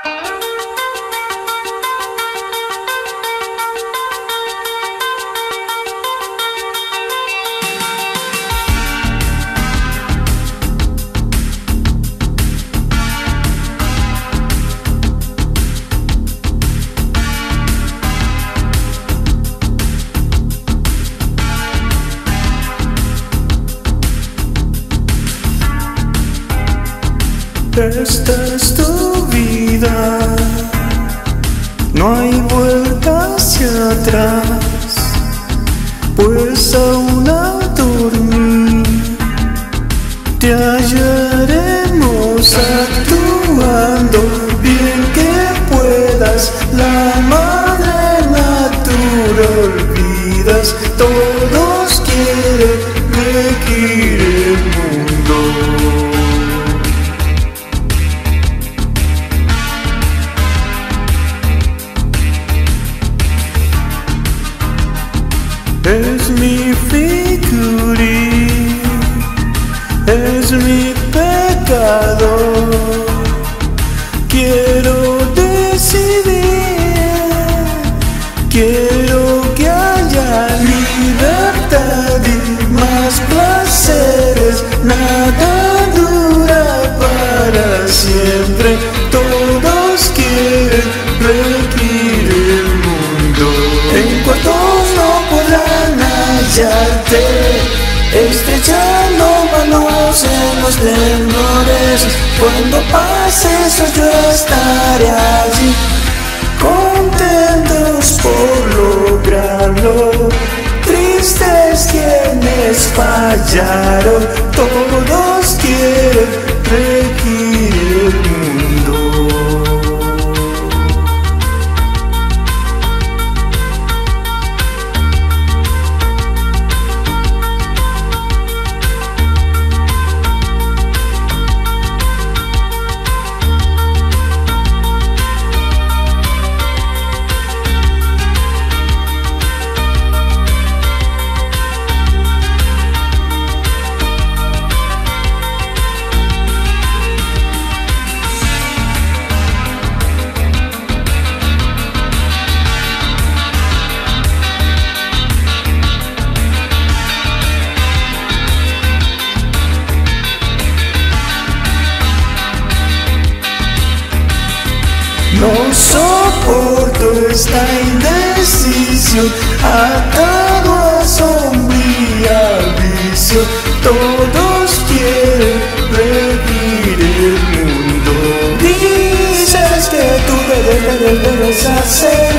Esta es tu vida, no hay vuelta hacia atrás, pues aún al dormir te hallaremos actuando bien que puedas. La madre natura olvidas, todos quieren regir el mundo. Es mi figurín, es mi pecado. Quiero decidir, quiero que haya libertad y más placeres. Nada dura para siempre, todos quieren regir el mundo. En cuartos no podrán hallarte, estrechando manos en los temblores. Cuando pase eso yo estaré allí, contentos por lograrlo. Tristes quienes fallaron, todos quieren regir el mundo. No soporto esta indecisión, atado a sombría vicio. Todos quieren regir el mundo. Dices que tú debes hacer